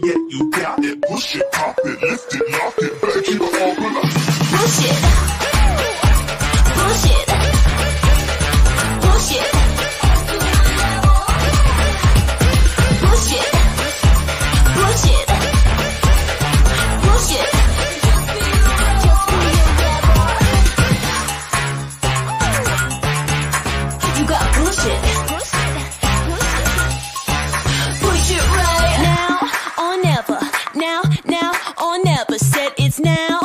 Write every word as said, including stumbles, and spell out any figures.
yeah, you got it. Push it, pop it, lift it, lock it, better keep it all good. Bullshit. Bullshit. Bullshit. Bullshit. Bullshit. Bullshit. You got bullshit. Push it right now or never. Now, now or never. Said it's now